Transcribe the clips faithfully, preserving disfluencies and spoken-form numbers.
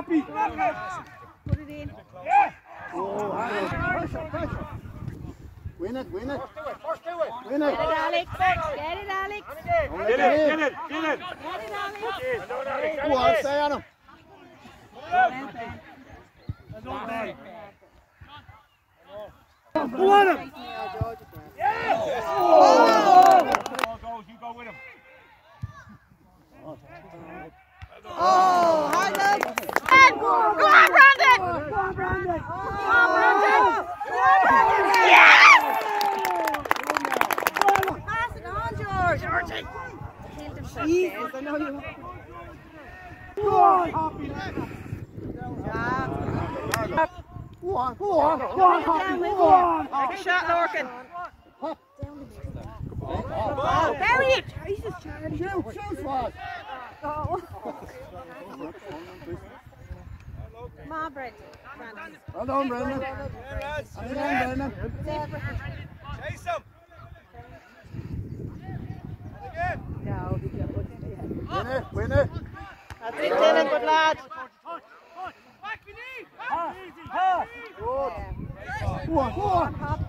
Happy. Put it in. Oh, pressure, pressure. Win it, win it. First do it. Win it. Get it, Alex. Get it, Alex. Get it, get it, get it. Get it, Alex. Go on, stay on him. Go on him. Yes! Oh! Goes, you go with him. Oh, hard up. Go on, Brandon. Go on, Brandon. Go on, Brandon. Yes! Pass it on, George. Georgie. Killed himself. Jesus, I know you. Go on, Happy. Yeah. Go on, go on, go Go on, Happy. Go on. Take a shot, Lorcan. Bury it. Jesus, Charlie. Shoot, shoot, Swaz. Oh. Come on, Brent. Well done, Brendan. And again, Brendan. Chase him. No, Win it, win it. that's it, Dylan. Good lad. Back, we need. Pass, pass. Go on, go on.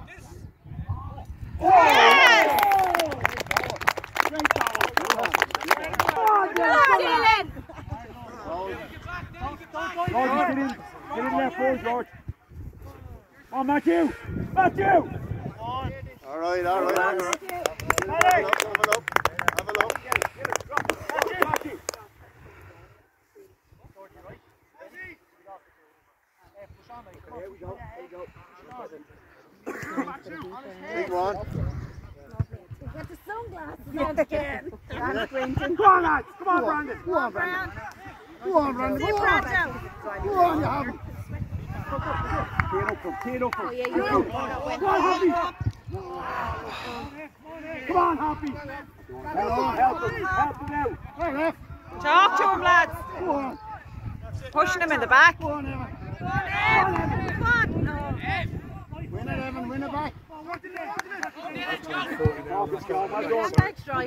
Yes! Go on, Dylan. George, get in. Get in left forward, George. Come on, Matthew. Matthew. All right, all right, all right. Have a look, have a look. Have a look. Matthew. There we go. There we go. Big one. Get the sunglasses on again. Come on, lads. Come on, Brandon. Go on, Brendan. Go on, Brendan. Sit Go Brad on. down. Go on, you have him. Tear up from, tear up from. Oh, yeah, you Come went. on, Happy. Come on, Happy. Help him, help him out. Hey, ref. Talk to him, lads. Go on. Pushing him in the back. Go on, Evan. Come on. No. Win it, Evan. Win it back. Take strike.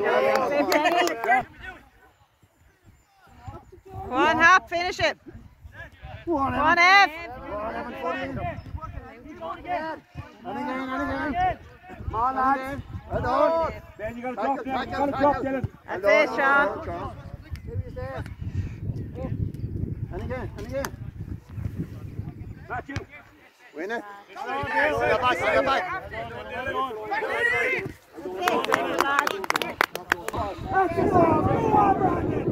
Come on, Hap. Finish it. Go on, Come on, Evan. Ev. Go on, Evan. Put it in. And again, and again. Come on, lads. Well done. Then you got to drop, Back Dylan. You up, got to back drop, up. Dylan. That's Well it, done, Sean. well done, And again, and again. Matthew. Win it. Get Get back, get back. That's it. Go on, Brandon.